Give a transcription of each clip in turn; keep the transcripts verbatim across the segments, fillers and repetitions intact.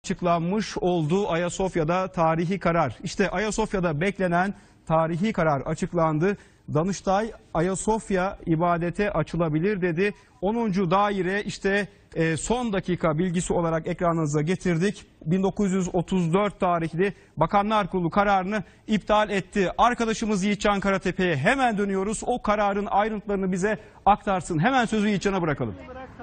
Açıklanmış olduğu Ayasofya'da tarihi karar. İşte Ayasofya'da beklenen tarihi karar açıklandı. Danıştay Ayasofya ibadete açılabilir dedi. onuncu daire işte e, son dakika bilgisi olarak ekranınıza getirdik. bin dokuz yüz otuz dört tarihli Bakanlar Kurulu kararını iptal etti. Arkadaşımız Yiğitcan Karatepe'ye hemen dönüyoruz. O kararın ayrıntılarını bize aktarsın. Hemen sözü Yiğitcan'a bırakalım.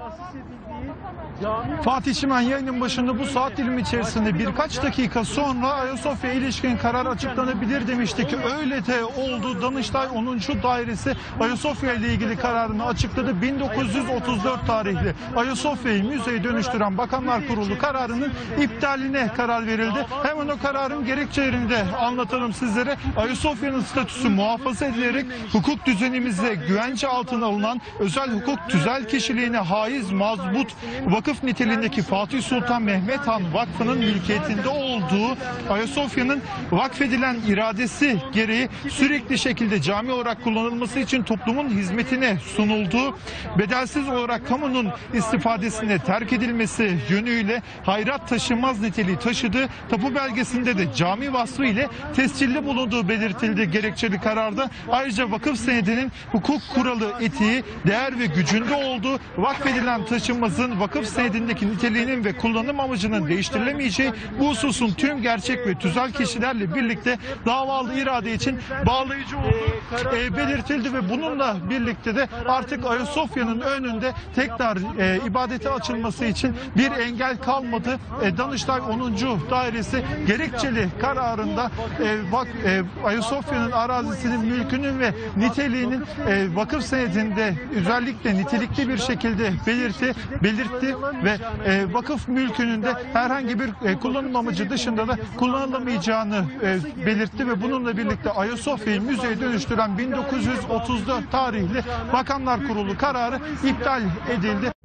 Fatih Çimen yayının başında bu saat dilimi içerisinde birkaç dakika sonra Ayasofya'ya ilişkin karar açıklanabilir demiştik. Öyle de oldu. Danıştay onuncu dairesi Ayasofya ile ilgili kararını açıkladı. bin dokuz yüz otuz dört tarihli Ayasofya'yı müzeye dönüştüren Bakanlar Kurulu kararının iptaline karar verildi. Hemen o kararın gerekçelerini de anlatalım sizlere. Ayasofya'nın statüsü muhafaza edilerek hukuk düzenimizde güvence altına alınan özel hukuk tüzel kişiliğine haiz mazbut vakıf niteliğindeki Fatih Sultan Mehmet Han Vakfı'nın mülkiyetinde olduğu Ayasofya'nın vakfedilen iradesi gereği sürekli şekilde cami olarak kullanılması için toplumun hizmetine sunulduğu, bedelsiz olarak kamunun istifadesine terk edilmesi yönüyle hayrat taşınmaz niteliği taşıdığı tapu belgesinde de cami vasfı ile tescilli bulunduğu belirtildi gerekçeli kararda. Ayrıca vakıf senedinin hukuk kuralı, etiği, değer ve gücünde olduğu, vakfedilen taşınmazın vakıf senedindeki niteliğinin ve kullanım amacının değiştirilemeyeceği, bu hususun tüm gerçek ve tüzel kişilerle birlikte davalı irade için bağlayıcı olduğu e, belirtildi ve bununla birlikte de artık Ayasofya'nın önünde tekrar e, ibadete açılması için bir engel kalmadı. E, Danıştay onuncu dairesi gerekçeli kararında e, bak, e, Ayasofya'nın arazisinin, mülkünün ve niteliğinin e, vakıf senedinde özellikle nitelikli bir şekilde belirtti, belirtti ve e, vakıf mülkünün de herhangi bir e, kullanım amacı dışında da kullanılamayacağını e, belirtti ve bununla birlikte Ayasofya'yı müzeye dönüştüren bin dokuz yüz otuz dört tarihli Bakanlar Kurulu kararı iptal edildi.